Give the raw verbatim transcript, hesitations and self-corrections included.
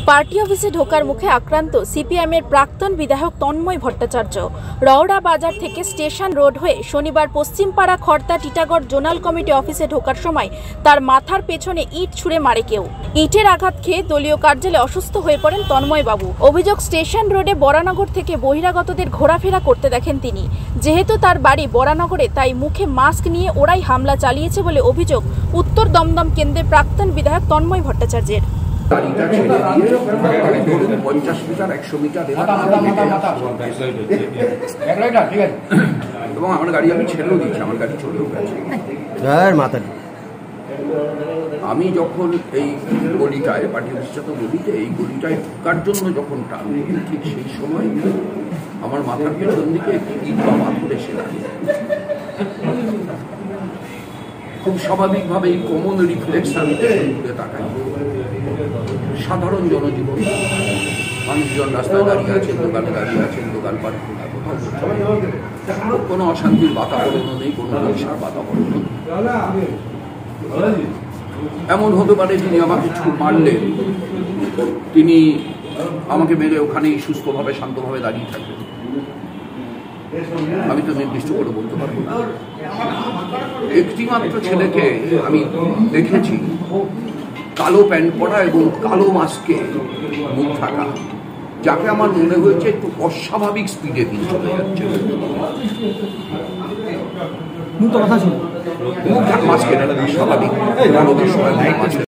Party অফিসে ঢোকার মুখে আক্রান্ত সিপিএমের প্রাক্তন বিধায়ক তন্ময় ভট্টাচার্য। রওড়া বাজার থেকে স্টেশন রোড হয়ে শনিবার পশ্চিমপাড়া খড়দা টিটাগড় জোনাল কমিটি অফিসে ঢোকার সময় তার মাথার পেছনে ইট ছুঁড়ে মারে কেউ। ইটের আঘাত খেয়ে দলীয় কার্যালয়ে অসুস্থ হয়ে পড়েন তন্ময় বাবু। অভিযোগ, স্টেশন রোডে বরানগর থেকে বহিরাগতদের ঘোরাফেরা করতে দেখেন তিনি। যেহেতু তার বাড়ি বরানগরে, তাই মুখে মাস্ক নিয়ে ওরাই হামলা চালিয়েছে বলে অভিযোগ উত্তর দমদম কেন্দ্রের প্রাক্তন বিধায়ক তন্ময় ভট্টাচার্যের। গাড়িটা ছেড়ে দিয়ে ধরুন পঞ্চাশ মিটার একশো মিটার এবং আমার গাড়ি আমি ছেড়েও দিচ্ছি, আমার গাড়ি চলেও গেছে। আমি যখন এই গলিটায় পার্টি অফিসটা তো গলিতে, এই গলিটায় ঢোকার জন্য যখন টানবো, ঠিক সেই সময় আমার মাথার পেছন দিকে একটি ইট বা পাথর এসে দাঁড়িয়ে। খুব স্বাভাবিকভাবে এই কমন রিফ্লেক্স আমি ঘুরে তাকাই। সাধারণ জনজীবন, মানুষজন রাস্তায় দাঁড়িয়ে আছেন, দোকানে দাঁড়িয়ে আছেন, দোকানপাট খোলা, কোথাও কোনো অশান্তির বাতাবরণও নেই, কোনো হিংসার বাতাবরণ নেই। এমন হতে পারে যিনি আমাকে মারলেন তিনি আমাকে মেরে ওখানেই সুস্থভাবে শান্তভাবে দাঁড়িয়ে থাকবেন, আমি তো নির্দিষ্ট করে বলতে পারবো না। একটি মাত্র ছেলেকে আমি দেখেছি কালো প্যান্ট পরা এবং কালো মাস্কে মুখ ঢাকা, যাকে আমার মনে হয়েছে একটু অস্বাভাবিক স্পিডে দিন চলে যাচ্ছে। মুখ মাস্কে স্বাভাবিক